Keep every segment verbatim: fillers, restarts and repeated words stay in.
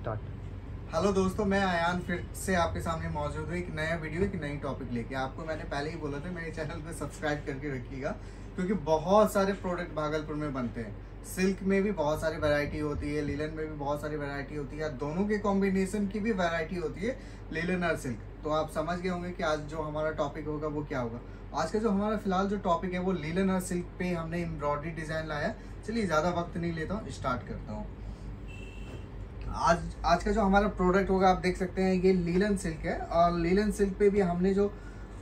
Start. Hello दोस्तों, मैं आयान फिर से आपके सामने मौजूद हूँ एक नया वीडियो एक नई टॉपिक लेके। आपको मैंने पहले ही बोला था मेरे चैनल को सब्सक्राइब करके रखिएगा, क्योंकि बहुत सारे प्रोडक्ट भागलपुर में बनते हैं। सिल्क में भी बहुत सारी वैरायटी होती है, लीलन में भी बहुत सारी वैरायटी होती है, दोनों के कॉम्बिनेशन की भी वैरायटी होती है, लीलन और सिल्क। तो आप समझ गए होंगे कि आज जो हमारा टॉपिक होगा वो क्या होगा। आज का जो हमारा फिलहाल जो टॉपिक है वो लीलन और सिल्क पे हमने एम्ब्रॉयडरी डिजाइन लाया। चलिए ज़्यादा वक्त नहीं लेता हूँ, स्टार्ट करता हूँ। आज आज का जो हमारा प्रोडक्ट होगा आप देख सकते हैं, ये लीलन सिल्क है। और लीलन सिल्क पे भी हमने जो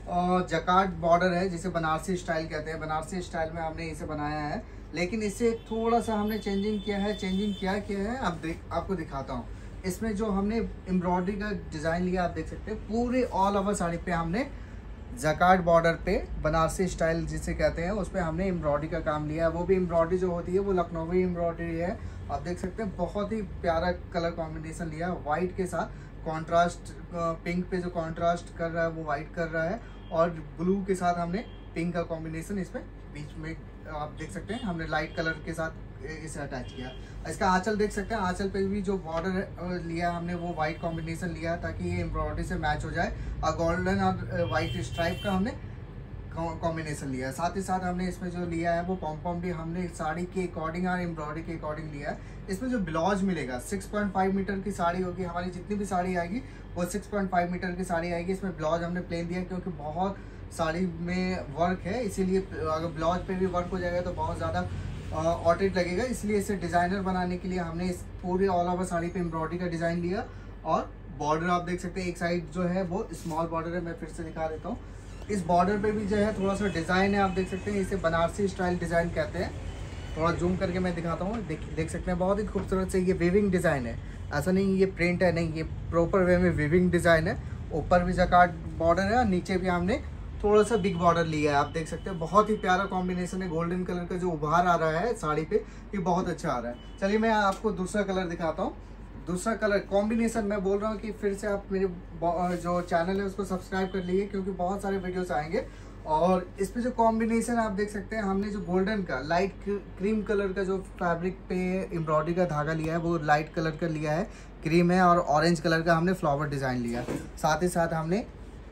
जकार्ड बॉर्डर है, जिसे बनारसी स्टाइल कहते हैं, बनारसी स्टाइल में हमने इसे बनाया है। लेकिन इसे थोड़ा सा हमने चेंजिंग किया है। चेंजिंग क्या किया है आप देख आपको दिखाता हूँ। इसमें जो हमने एम्ब्रॉयडरी का डिज़ाइन लिया आप देख सकते हैं, पूरे ऑल ओवर साड़ी पे हमने जकार्ड बॉर्डर पे बनारसी स्टाइल जिसे कहते हैं उस पर हमने एम्ब्रॉयडरी का काम लिया है। वो भी एम्ब्रॉयडरी जो होती है वो लखनवी एम्ब्रॉयडरी है। आप देख सकते हैं बहुत ही प्यारा कलर कॉम्बिनेशन लिया है, वाइट के साथ कॉन्ट्रास्ट। पिंक पे जो कॉन्ट्रास्ट कर रहा है वो वाइट कर रहा है, और ब्लू के साथ हमने पिंक का कॉम्बिनेशन इसमें बीच में आप देख सकते हैं हमने लाइट कलर के साथ इसे अटैच किया। इसका आंचल देख सकते हैं, आंचल पे भी जो बॉर्डर लिया हमने वो वाइट कॉम्बिनेशन लिया ताकि ये एम्ब्रॉयडरी से मैच हो जाए, और गोल्डन और वाइट स्ट्राइप का हमने कॉम्बिनेशन लिया है। साथ ही साथ हमने इसमें जो लिया है वो पॉम-पॉम भी हमने साड़ी के अकॉर्डिंग और एम्ब्रॉयडरी के अकॉर्डिंग लिया है। इसमें जो ब्लाउज मिलेगा छह पॉइंट पाँच मीटर की साड़ी होगी, हमारी जितनी भी साड़ी आएगी वो छह पॉइंट पाँच मीटर की साड़ी आएगी। इसमें ब्लाउज हमने प्लेन दिया क्योंकि बहुत साड़ी में वर्क है, इसीलिए अगर ब्लाउज पे भी वर्क हो जाएगा तो बहुत ज़्यादा ऑटेड लगेगा। इसलिए इसे डिज़ाइनर बनाने के लिए हमने इस पूरे ऑल ओवर साड़ी पे एम्ब्रॉयडरी का डिज़ाइन लिया। और बॉर्डर आप देख सकते हैं, एक साइड जो है वो स्मॉल बॉर्डर है, मैं फिर से दिखा देता हूँ। इस बॉर्डर पे भी जो है थोड़ा सा डिज़ाइन है, आप देख सकते हैं, इसे बनारसी स्टाइल डिज़ाइन कहते हैं। थोड़ा जूम करके मैं दिखाता हूँ, देख देख सकते हैं बहुत ही खूबसूरत से ये वीविंग डिज़ाइन है। ऐसा नहीं ये प्रिंट है, नहीं, ये प्रॉपर वे में वीविंग डिज़ाइन है। ऊपर भी जकार्ड बॉर्डर है और नीचे भी हमने थोड़ा सा बिग बॉर्डर लिया है। आप देख सकते हैं बहुत ही प्यारा कॉम्बिनेशन है। गोल्डन कलर का जो उभार आ रहा है साड़ी पे, ये बहुत अच्छा आ रहा है। चलिए मैं आपको दूसरा कलर दिखाता हूँ। दूसरा कलर कॉम्बिनेशन मैं बोल रहा हूँ कि फिर से आप मेरे जो चैनल है उसको सब्सक्राइब कर लीजिए, क्योंकि बहुत सारे वीडियोस आएंगे। और इस पे जो कॉम्बिनेशन आप देख सकते हैं, हमने जो गोल्डन का लाइट क्रीम कलर का जो फैब्रिक पे एम्ब्रॉयडरी का धागा लिया है वो लाइट कलर का लिया है, क्रीम है, और ऑरेंज कलर का हमने फ्लावर डिज़ाइन लिया। साथ ही साथ हमने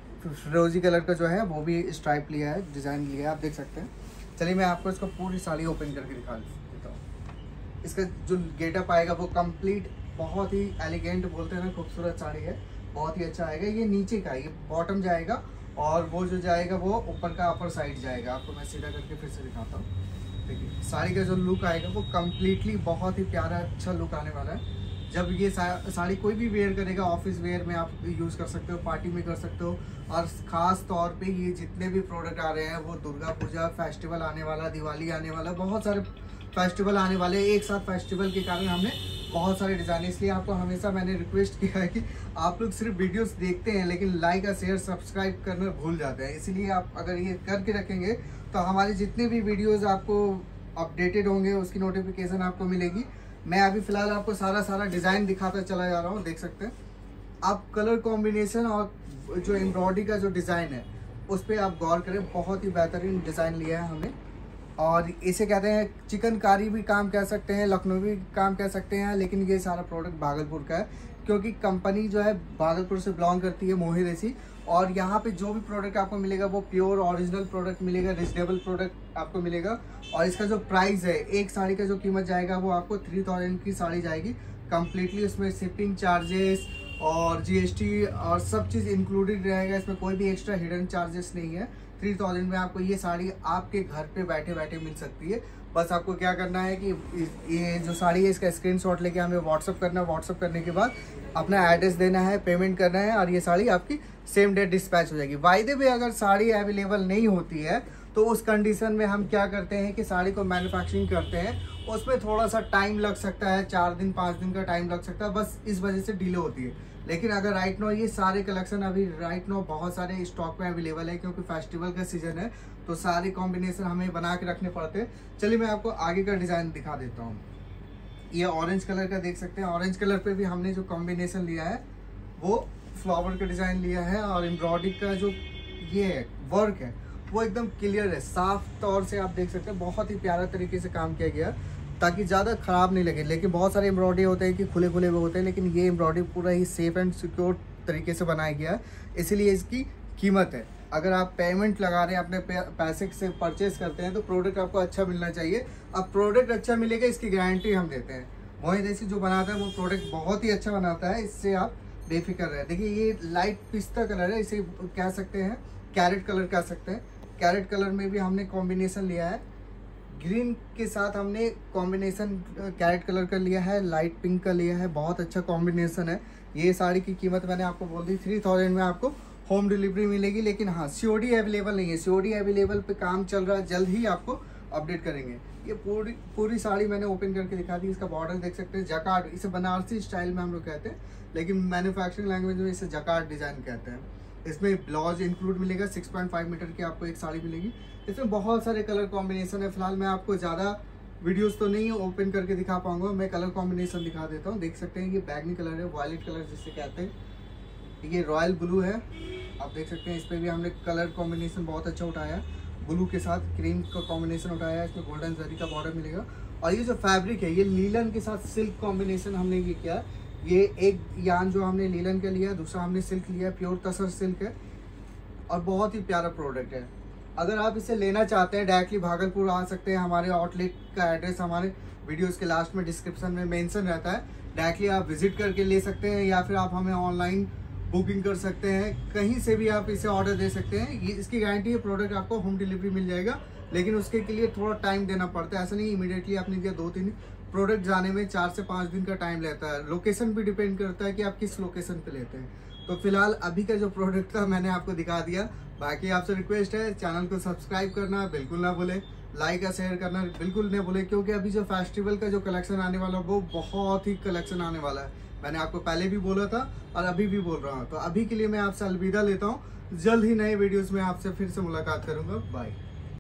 फिरोजी कलर का जो है वो भी स्ट्राइप लिया है, डिज़ाइन लिया है, आप देख सकते हैं। चलिए मैं आपको इसको पूरी साड़ी ओपन करके दिखा देता हूँ। इसका जो गेटअप आएगा वो कंप्लीट बहुत ही एलिगेंट बोलते हैं ना, खूबसूरत साड़ी है, बहुत ही अच्छा आएगा। ये नीचे का, ये बॉटम जाएगा, और वो जो जाएगा वो ऊपर का अपर साइड जाएगा। आपको मैं सीधा करके फिर से दिखाता हूँ। देखिए साड़ी का जो लुक आएगा वो कम्प्लीटली बहुत ही प्यारा अच्छा लुक आने वाला है। जब ये सा, साड़ी कोई भी वेयर करेगा, ऑफिस वेयर में आप यूज़ कर सकते हो, पार्टी में कर सकते हो। और ख़ास तौर पे ये जितने भी प्रोडक्ट आ रहे हैं वो दुर्गा पूजा फेस्टिवल आने वाला, दिवाली आने वाला, बहुत सारे फेस्टिवल आने वाले, एक साथ फेस्टिवल के कारण हमने बहुत सारे डिज़ाइन। इसलिए आपको हमेशा मैंने रिक्वेस्ट किया है कि आप लोग सिर्फ वीडियोस देखते हैं लेकिन लाइक और शेयर सब्सक्राइब करना भूल जाते हैं। इसीलिए आप अगर ये करके रखेंगे तो हमारे जितने भी वीडियोस आपको अपडेटेड होंगे उसकी नोटिफिकेशन आपको मिलेगी। मैं अभी फ़िलहाल आपको सारा सारा डिज़ाइन दिखाता चला जा रहा हूँ, देख सकते हैं आप। कलर कॉम्बिनेशन और जो एम्ब्रॉयडरी का जो डिज़ाइन है उस पर आप गौर करें, बहुत ही बेहतरीन डिज़ाइन लिया है हमने। और इसे कहते हैं चिकनकारी भी काम कह सकते हैं, लखनवी काम कह सकते हैं, लेकिन ये सारा प्रोडक्ट भागलपुर का है, क्योंकि कंपनी जो है भागलपुर से बिलोंग करती है, मोहित ऐसी। और यहाँ पे जो भी प्रोडक्ट आपको मिलेगा वो प्योर ओरिजिनल प्रोडक्ट मिलेगा, रिजनेबल प्रोडक्ट आपको मिलेगा। और इसका जो प्राइस है, एक साड़ी का जो कीमत जाएगा वो आपको थ्री थाउजेंड की साड़ी जाएगी कम्प्लीटली। उसमें शिपिंग चार्जेस और जीएसटी और सब चीज़ इंक्लूडेड रहेगा, इसमें कोई भी एक्स्ट्रा हिडन चार्जेस नहीं है। थ्री थाउजेंड में आपको ये साड़ी आपके घर पे बैठे बैठे मिल सकती है। बस आपको क्या करना है कि ये जो साड़ी है इसका स्क्रीनशॉट लेके हमें व्हाट्सअप करना है। व्हाट्सअप करने के बाद अपना एड्रेस देना है, पेमेंट करना है, और ये साड़ी आपकी सेम डे डिस्पैच हो जाएगी। वायदे में अगर साड़ी अवेलेबल नहीं होती है तो उस कंडीशन में हम क्या करते हैं कि साड़ी को मैन्युफैक्चरिंग करते हैं, उसमें थोड़ा सा टाइम लग सकता है, चार दिन पाँच दिन का टाइम लग सकता है, बस इस वजह से डिले होती है। लेकिन अगर राइट नो ये सारे कलेक्शन अभी राइट नो बहुत सारे स्टॉक में अवेलेबल है, क्योंकि फेस्टिवल का सीजन है तो सारे कॉम्बिनेशन हमें बना के रखने पड़ते हैं। चलिए मैं आपको आगे का डिज़ाइन दिखा देता हूँ। ये ऑरेंज कलर का देख सकते हैं, ऑरेंज कलर पे भी हमने जो कॉम्बिनेशन लिया है वो फ्लावर का डिज़ाइन लिया है, और एम्ब्रॉयडरी का जो ये है वर्क है वो एकदम क्लियर है, साफ तौर से आप देख सकते हैं, बहुत ही प्यारा तरीके से काम किया गया। ताकि ज़्यादा ख़राब नहीं लगे। लेकिन बहुत सारे एम्ब्रॉयडरी होते हैं कि खुले खुले हुए होते हैं, लेकिन ये एम्ब्रॉयडरी पूरा ही सेफ एंड सिक्योर तरीके से बनाया गया है, इसीलिए इसकी कीमत है। अगर आप पेमेंट लगा रहे हैं, अपने पैसे से परचेज करते हैं, तो प्रोडक्ट आपको अच्छा मिलना चाहिए। अब प्रोडक्ट अच्छा मिलेगा, इसकी गारंटी हम देते हैं। मोहित ऐसी जो बनाता है वो प्रोडक्ट बहुत ही अच्छा बनाता है, इससे आप बेफिक्र रहे। देखिए ये लाइट पिस्ता कलर है, इसे कह सकते हैं कैरेट कलर कह सकते हैं। कैरेट कलर में भी हमने कॉम्बिनेशन लिया है, ग्रीन के साथ हमने कॉम्बिनेशन कैरेट कलर का लिया है, लाइट पिंक का लिया है। बहुत अच्छा कॉम्बिनेशन है। ये साड़ी की कीमत मैंने आपको बोल दी, थ्री थाउजेंड में आपको होम डिलीवरी मिलेगी। लेकिन हाँ, सीओडी अवेलेबल नहीं है। सीओडी अवेलेबल पे काम चल रहा है, जल्द ही आपको अपडेट करेंगे। ये पूरी पूरी साड़ी मैंने ओपन करके दिखा दी। इसका बॉर्डर देख सकते हैं, जकार्ड, इसे बनारसी स्टाइल में हम लोग कहते हैं, लेकिन मैन्युफैक्चरिंग लैंग्वेज में इसे जकार्ड डिजाइन कहते हैं। इसमें ब्लाउज इंक्लूड मिलेगा, सिक्स पॉइंट फाइव मीटर की आपको एक साड़ी मिलेगी। इसमें बहुत सारे कलर कॉम्बिनेशन है। फिलहाल मैं आपको ज़्यादा वीडियोस तो नहीं ओपन करके दिखा पाऊंगा, मैं कलर कॉम्बिनेशन दिखा देता हूँ। देख सकते हैं ये बैगनी कलर है, वायलेट कलर जिसे कहते हैं। ये रॉयल ब्लू है, आप देख सकते हैं। इस पर भी हमने कलर कॉम्बिनेशन बहुत अच्छा उठाया है, ब्लू के साथ क्रीम का कॉम्बिनेशन उठाया है। इसमें गोल्डन जरी का बॉर्डर मिलेगा। और ये जो फैब्रिक है, ये लीलन के साथ सिल्क कॉम्बिनेशन हमने ये किया। ये एक यान जो हमने लीलन का लिया, दूसरा हमने सिल्क लिया, प्योर तसर सिल्क है और बहुत ही प्यारा प्रोडक्ट है। अगर आप इसे लेना चाहते हैं, डायरेक्टली भागलपुर आ सकते हैं। हमारे आउटलेट का एड्रेस हमारे वीडियोस के लास्ट में डिस्क्रिप्शन में मेंशन रहता है। डायरेक्टली आप विजिट करके ले सकते हैं, या फिर आप हमें ऑनलाइन बुकिंग कर सकते हैं। कहीं से भी आप इसे ऑर्डर दे सकते हैं। ये इसकी गारंटी है, प्रोडक्ट आपको होम डिलीवरी मिल जाएगा, लेकिन उसके के लिए थोड़ा टाइम देना पड़ता है। ऐसा नहीं इमीडिएटली आपने दिया, दो तीन प्रोडक्ट जाने में चार से पाँच दिन का टाइम लेता है। लोकेशन भी डिपेंड करता है कि आप किस लोकेशन पे लेते हैं। तो फिलहाल अभी का जो प्रोडक्ट था मैंने आपको दिखा दिया। बाकी आपसे रिक्वेस्ट है, चैनल को सब्सक्राइब करना बिल्कुल ना भूले, लाइक और शेयर करना बिल्कुल नहीं भूले, क्योंकि अभी जो फेस्टिवल का जो कलेक्शन आने वाला है वो बहुत ही कलेक्शन आने वाला है। मैंने आपको पहले भी बोला था और अभी भी बोल रहा हूँ। तो अभी के लिए मैं आपसे अलविदा लेता हूँ। जल्द ही नए वीडियोस में आपसे फिर से मुलाकात करूँगा। बाय।